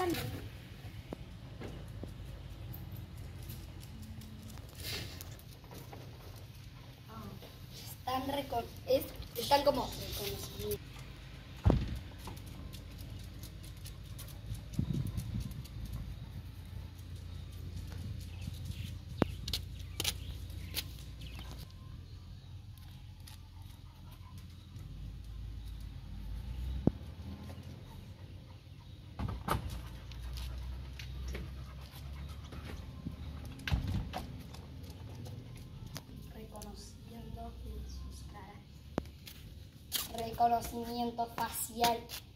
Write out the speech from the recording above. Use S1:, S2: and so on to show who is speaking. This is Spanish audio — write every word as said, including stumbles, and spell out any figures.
S1: pasando. Están, recon es, están como reconocidos. Reconociendo sus caras. Reconocimiento facial.